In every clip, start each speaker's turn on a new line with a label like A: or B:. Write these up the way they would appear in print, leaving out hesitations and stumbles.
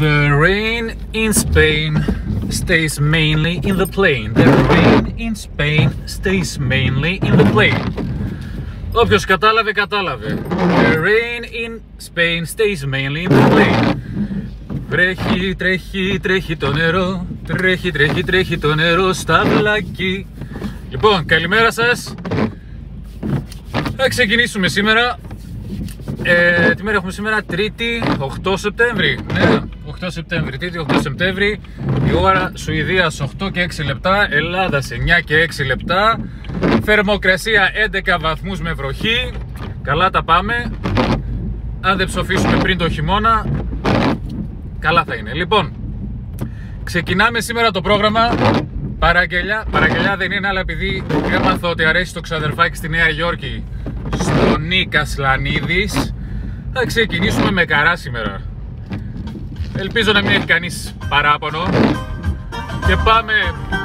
A: The rain in Spain stays mainly in the plain. The rain in Spain stays mainly in the plain. Όποιος κατάλαβε, κατάλαβε. The rain in Spain stays mainly in the plain. Βρέχει, τρέχει, τρέχει το νερό. Τρέχει, τρέχει, τρέχει το νερό στα βλάκι. Λοιπόν, καλημέρα σας. Θα ξεκινήσουμε σήμερα. Τι μέρα έχουμε σήμερα? Τρίτη, 8 Σεπτέμβρη. Ναι, 8 Σεπτέμβρη, Τρίτη, 8 Σεπτέμβρη. Η ώρα Σουηδίας 8 και 6 λεπτά, Ελλάδας 9 και 6 λεπτά. Θερμοκρασία 11 βαθμούς με βροχή. Καλά τα πάμε. Αν δεν ψοφήσουμε πριν το χειμώνα, καλά θα είναι. Λοιπόν, ξεκινάμε σήμερα το πρόγραμμα. Παραγγελιά δεν είναι, αλλά επειδή έμαθα ότι αρέσει το ξαδερφάκι στη Νέα Υόρκη, στον Νίκα Σλανίδης, θα ξεκινήσουμε με καρά σήμερα. Ελπίζω να μην έχει κανείς παράπονο. Και πάμε.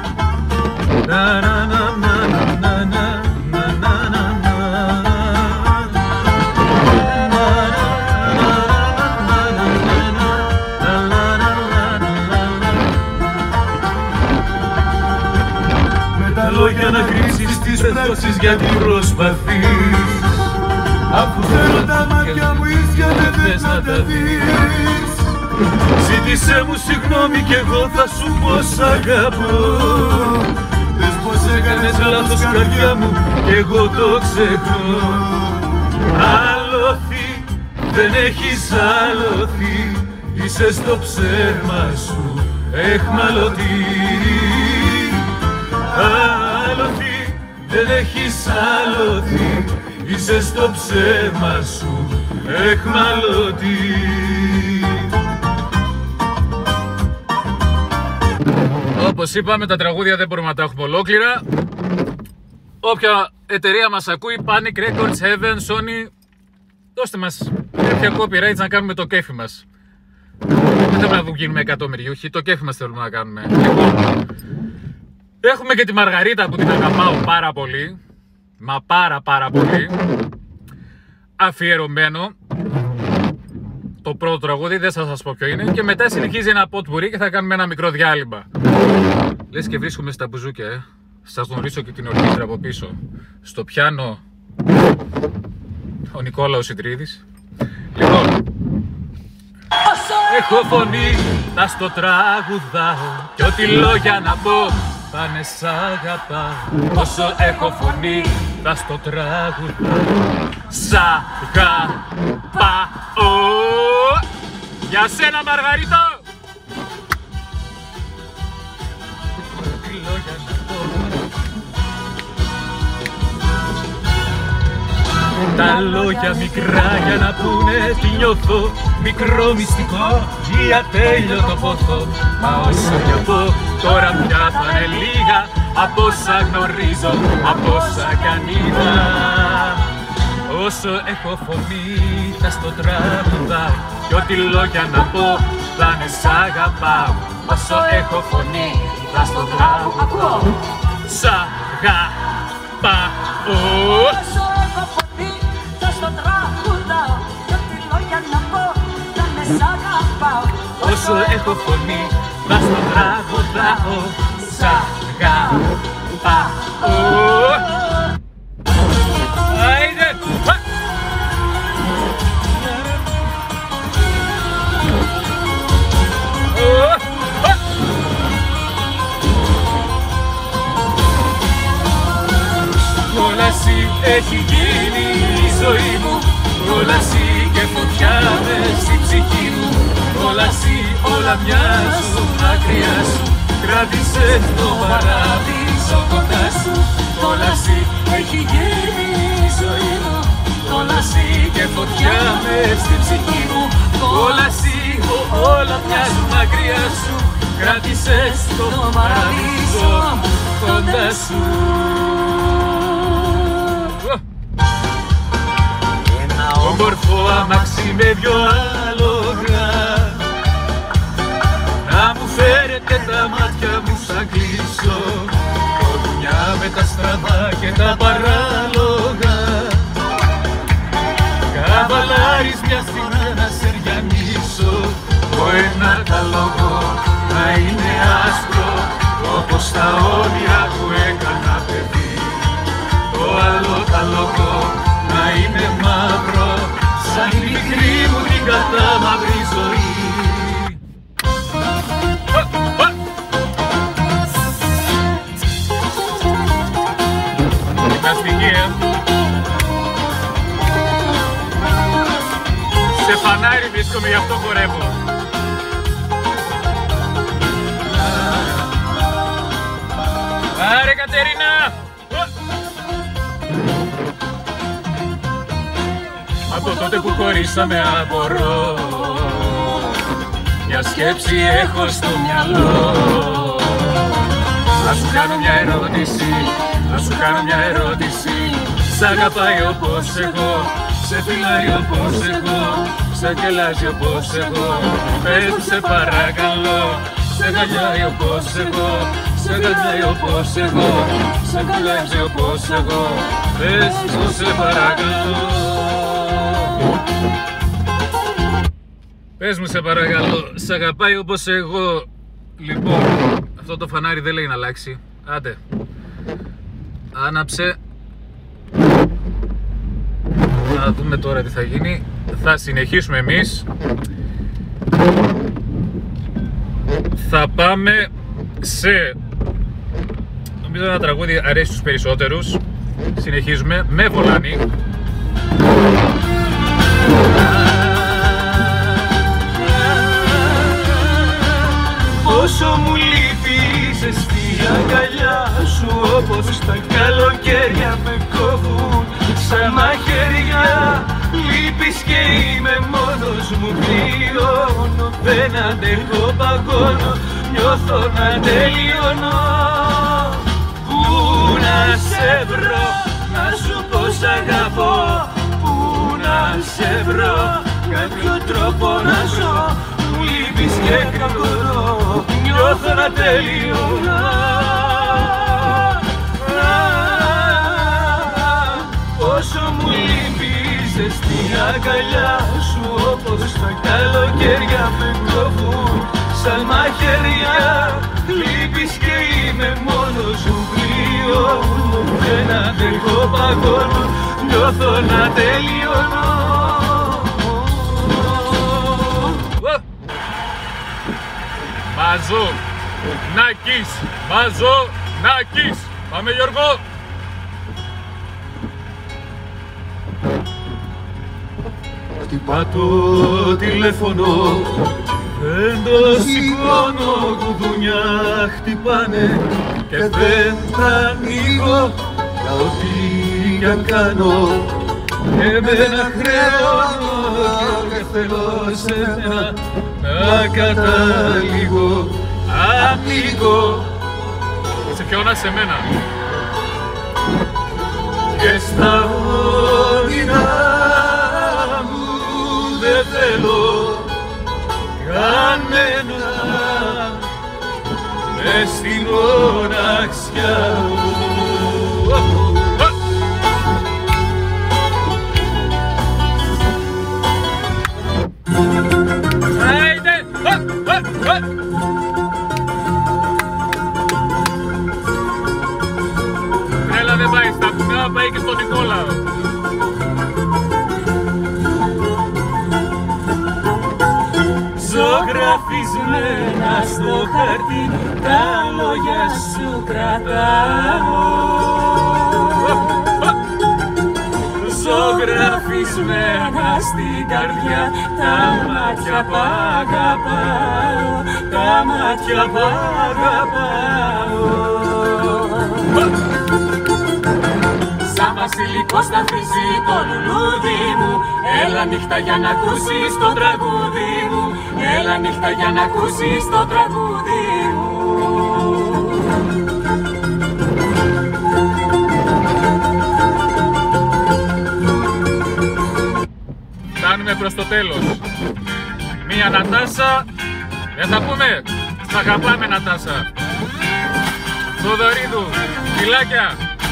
B: Με τα λόγια να κρύψεις τις πράξεις γιατί προσπαθείς. Αφού θέλω τα μάτια μου ίσια δεν θες να τα δεις. Ζήτησέ μου συγγνώμη κι εγώ θα σου πω σ' αγαπώ. Πες πως έκανες λάθος καρδιά μου κι εγώ το ξεχνώ. Άλοθη, δεν έχεις άλοθη, είσαι στο ψέμα σου εχμαλωτή. Άλοθη, δεν έχεις άλοθη, είσαι στο ψέμα σου εχμαλωτή.
A: Όπως είπαμε, τα τραγούδια δεν μπορούμε να τα έχουμε ολόκληρα. Όποια εταιρεία μας ακούει, Panic Records, Heaven, Sony, δώστε μας κάποια copyrights να κάνουμε το κέφι μας. Δεν θέλουμε να γίνουμε εκατομμυριούχοι, το κέφι μας θέλουμε να κάνουμε. Λοιπόν, έχουμε και τη Μαργαρίτα που την αγαπάω πάρα πολύ. Μα πάρα πολύ. Αφιερωμένο. Το πρώτο τραγούδι, δεν θα σας πω ποιο είναι. Και μετά συνεχίζει ένα ποτπουρί και θα κάνουμε ένα μικρό διάλειμμα. Λες και βρίσκομαι στα μπουζούκια, Σας γνωρίσω και την ορχήστρα από πίσω. Στο πιάνο ο Νικόλαος Ιτρίδης. Λοιπόν, έχω φωνή, θα στο τραγουδάω κι ό,τι λόγια να πω πάνε σ' αγαπάω. Όσο έχω φωνή, θα στο τραγουδάω. Σ' αγαπάω. Για σένα, Μαργαρίτο! Τι λόγια να πω. Τα λόγια μικρά για να πούνε τι νιώθω. Μικρό μυστικό ή ατέλειωτο πόθο. Μα όσα για πω τώρα πια θα είναι λίγα. Από όσα γνωρίζω, από όσα κανίδα. Όσο έχω φωνή θα στο τραγουδάω κι ό,τι λόγια να πω θα είναι σ' αγαπάω. Όσο έχω φωνή θα στο τραγουδάω. Σ' αγαπάω.
C: Όσο έχω φωνή θα στο τραγουδάω κι ό,τι λόγια να πω θα είναι σ' αγαπάω.
A: Όσο έχω φωνή θα στο τραγουδάω. Σ' αγαπάω. Όλα εσύ έχει γίνει η ζωή μου. Όλα εσύ και φωτιά μες στην ψυχή μου. Όλα εσύ όλα μοιάζουν μακριά σου. Κράτησες το παράδεισο κοντά σου. Όλα εσύ έχει γίνει η ζωή μου. Όλα εσύ και φωτιά μες στην ψυχή μου. Όλα εσύ όλα μοιάζουν μακριά σου. Κράτησες το παράδεισο κοντά σου. Όμορφο αμάξι με δυο άλογα να μου φέρετε τα μάτια μου σαν κλείσω. Κοδουνιά με τα στραβά και τα παράλογα. Καβαλάρεις μια στιγμή να σε ριανίσω. Το ένα βρίσκομαι, γι' αυτό χορεύω. Άρε Κατερίνα! Από τότε που χωρίσαμε απορώ, μια σκέψη έχω στο μυαλό. Να σου κάνω μια ερώτηση, να σου κάνω μια ερώτηση. Σ' αγαπάει όπως εγώ, σε φιλάει όπως εγώ, σε αγκελάζει όπως εγώ. Πες μου σε παρακαλώ, σε αγκαλιάει όπως εγώ, σε αγκαλιάει όπως εγώ, σε αγκαλιάζει όπως εγώ. Πες μου σε παρακαλώ. Πες μου σε παρακαλώ, σ' αγαπάει όπως εγώ. Λοιπόν, αυτό το φανάρι δεν λέει να αλλάξει. Άντε, άναψε. Να δούμε τώρα τι θα γίνει. Θα συνεχίσουμε εμείς. Θα πάμε σε, νομίζω ένα τραγούδι αρέσει στους περισσότερους. Συνεχίζουμε με Βολάνη.
B: Πόσο μου λείπει η ζεστή αγκαλιά σου, όπως τα καλοκαίρια με κόβουν σαν μαχαίρια. Λείπεις και είμαι μόνος μου, πληρώνω, δεν αντέχω, παγώνω, νιώθω να τελειώνω. Πού να σε βρω, να σου πω σ' αγαπώ, πού να σε βρω, κάποιο τρόπο να ζω. Μου λείπεις και κακορώ, νιώθω να τελειώνω. Πόσο μου λείπει η ζεστή αγκαλιά σου, όπως τα καλοκαίρια με κόβουν σαν μαχαίρια. Λείπεις και είμαι μόνος μου, πληρώνω, δεν αντέχω, παγώνω, νιώθω να τελειώνω.
A: Μαζό Νάκης, Μαζό Νάκης. Πάμε Γιώργο.
B: Χτυπά το τηλέφωνο, δεν το σηκώνω, κουδούνια χτυπάνε και δεν τα ανοίγω. Για ό,τι για κάνω, εμένα χρεώνω και θέλω σε μένα να καταλήγω. Ανοίγω
A: Σε ποιον, σε μένα.
B: και στα όνειρά μου δεν θέλω κανένα μες στην μοναξιά μου.
A: Τρέλα δεν πάει στα πουνά, πάει και στον Νικόλαο.
B: Ζωγραφισμένα στο χαρτί τα λόγια σου κρατάω. Ζωγραφισμένα στην καρδιά τα μάτια που αγαπάω, τα μάτια που αγαπάω. Σαν βασιλικό σταθίζει το λουλούδι μου, έλα νύχτα για να ακούσεις το τραγούδι μου, έλα νύχτα για να ακούσεις το τραγούδι μου.
A: Φτάνουμε προς το τέλος. Μία Νατάσα. Δεν θα πούμε. Σ' αγαπάμε Νατάσα. Θοδωρίδου. Φιλάκια.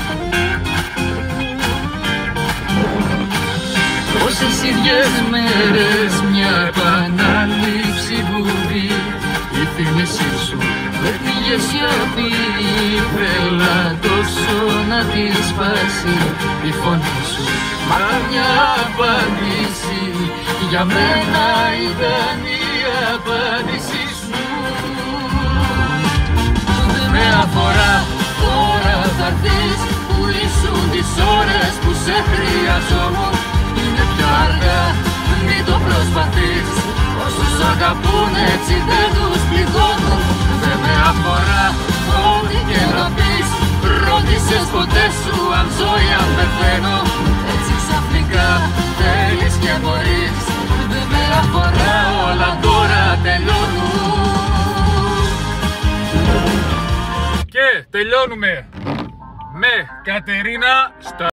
B: Πόσες ίδιες μέρες μια επανάληψη βουβή, η θύμησή σου με πήγε σιωπή. Ήθελα τόσο να τη σπάσει η φωνή σου, μα μια απάντηση για μένα ήταν η απάντησή σου. Δεν με αφορά, τώρα θα έρθεις, που ήσουν τις ώρες που σε χρειαζόμουν. Είναι πια αργά,
C: μην το προσπαθείς. Όσους αγαπούν έτσι δεν τους πληγώνουν. Δεν με αφορά ό,τι και να πεις. Ρώτησες ποτέ σου αν ζω ή αν πεθαίνω. Έτσι ξαφνικά θέλεις και μπορείς. Δεν με αφορά, όλα τώρα τελειώνουν.
A: Και τελειώνουμε με Κατερίνα στα...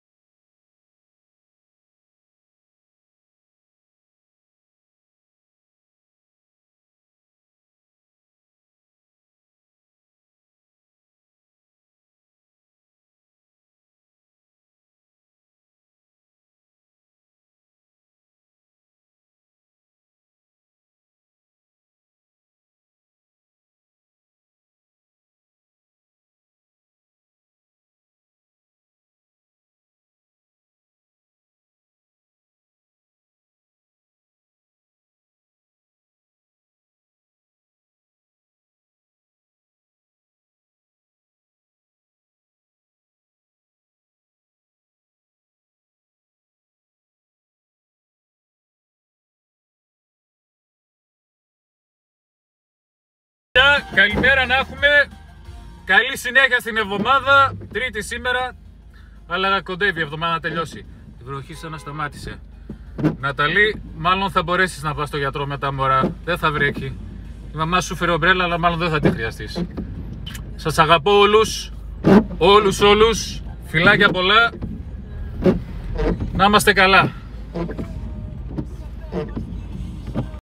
A: Καλημέρα να έχουμε, καλή συνέχεια στην εβδομάδα, Τρίτη σήμερα, αλλά κοντεύει η εβδομάδα να τελειώσει. Η βροχή σαν να σταμάτησε. Ναταλή, μάλλον θα μπορέσεις να πας στο γιατρό με τα μωρά, δεν θα βρέξει. Η μαμά σου φέρει ομπρέλα, αλλά μάλλον δεν θα τη χρειαστείς. Σας αγαπώ όλους, φιλάκια πολλά, να είμαστε καλά.